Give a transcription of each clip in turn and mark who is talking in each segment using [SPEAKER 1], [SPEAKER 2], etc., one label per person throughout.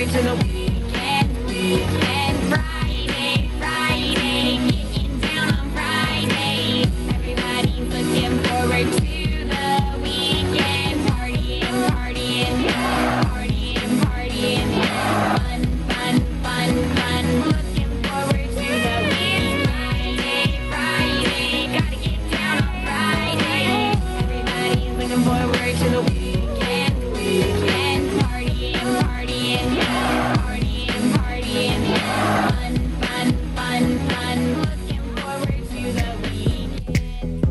[SPEAKER 1] to the weekend, weekend. Friday, Friday, getting down on Friday. Everybody's looking forward to the weekend. Partying, partying, partying, partying. Fun, fun, fun, fun. Looking forward to the weekend. Friday, Friday, gotta get down on Friday. Everybody's looking forward to the weekend, weekend. Partying, partying, partying, partying. Fun, fun, fun, fun. Looking forward to the weekend.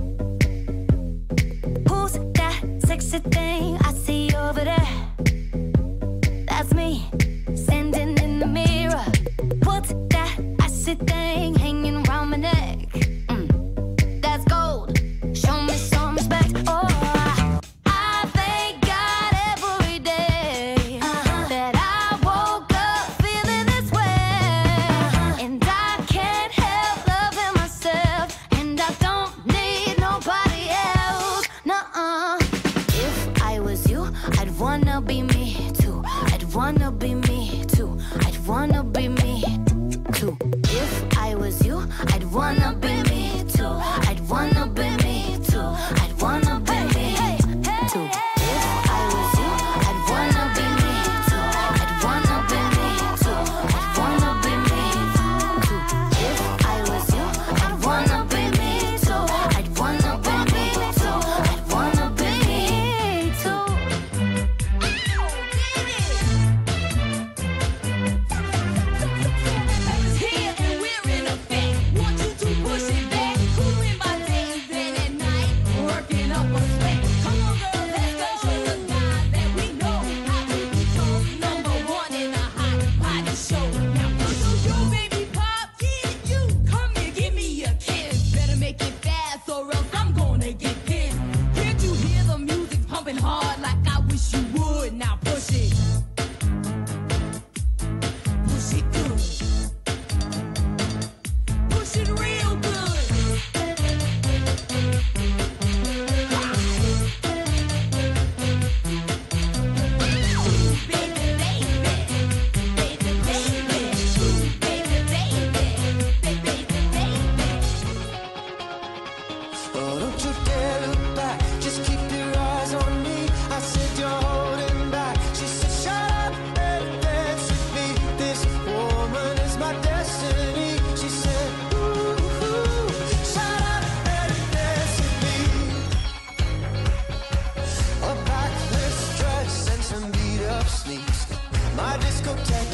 [SPEAKER 2] Who's that sexy thing I see over there? That's me, standing in the mirror. What's that icy thing hanging around my neck? That's gold. Show me some respect. Oh, I thank God every day that I woke up feeling this way. And I can't help loving myself, and I don't need nobody else. Nuh-uh. If I was you, I'd wanna be me too. I'd wanna be me too. I'd wanna be me too. If I was you, I'd wanna be me too. I'd wanna be me too. I'd wanna be me too. If I was you, I'd wanna be me too. I'd wanna be me too. I'd wanna be me too. If I was you, I'd wanna be me too. I'd wanna be me too. I'd wanna be me too.
[SPEAKER 3] Here and we're in effect. Want you to push it back. Who in my days, then at night, working up a sweat. Come on, girl, let's go. Show the guys that we know how to become number one in a hot body show. Now, so yo, baby pop, kid, you come here, give me a kiss. Better make it fast, or else I'm gonna get pissed. Can't you hear the music pumping hard like I wish you would? Now push it. Push it good. Push it real good. Baby, baby, baby, baby, baby, baby, baby.
[SPEAKER 4] Oh, don't you dare look back, just keep your eyes on me. I said you're holding back. She said, shut up and dance with me. This woman is my destiny. She said, ooh, ooh, shut up and dance with me. A backless dress and some beat up sneaks. My discotheque